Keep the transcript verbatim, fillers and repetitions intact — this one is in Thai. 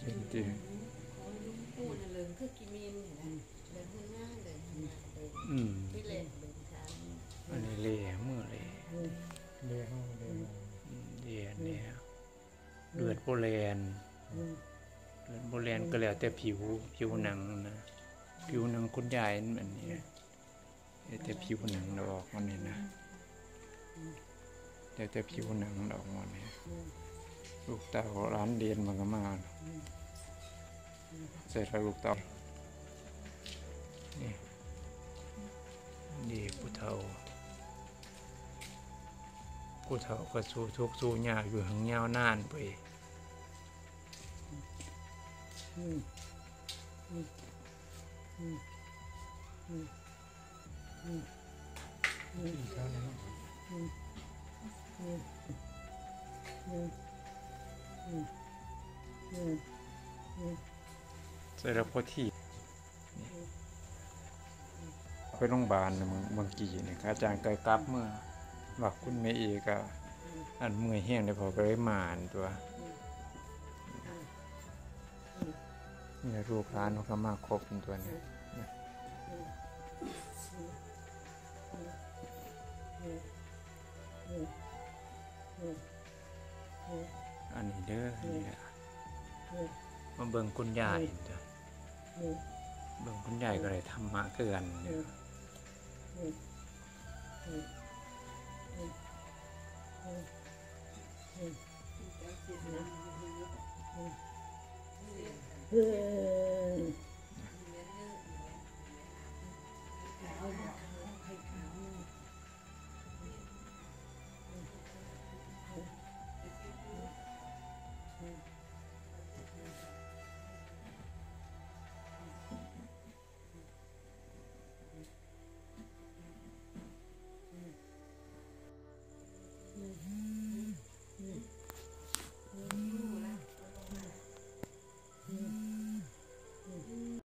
จริงลุงปูน่ะเลิงคือกิมินเห็นไหมเลิงข้างหน้าเลิงข้างหน้าเลิงๆอืมที่เล่นเลิงทางอันนี้เละมือเละเลี้ยงเลี้ยงอืมเละเนี่ยเลือดโบแลนเลือดโบแลนก็แล้วแต่ผิวผิวหนังนะผิวหนังคุณยายอันนี้แต่ผิวหนังเราออกมันนี่นะแต่แต่ผิวหนังเราออกมันนี่ลูกเต่าร้านเดียนมันก็มาเสร็จแล้วลูกเต่านี่ดีผู้เฒ่าผู้เฒ่าก็สู้ทุกข์สู้ยากอยู่หังยาวนานไปอีกครั้งนึงเสร็จแล้วพอที่ไปโรงพยาบาลเมื่อกี้นี่อาจารย์เคยกลับเมื่อว่าคุณแม่เอกก็อันเมื่อยแห้งเลยพอไปเลยมาอันตัวนี่ลูกหลานเขามาครบตัวนี้อันนี้เด้ออันนี้มาเบิ่งคุณยายจ้ะเบิ่งคุณยายก็เลยทำมาเกินเนี่ย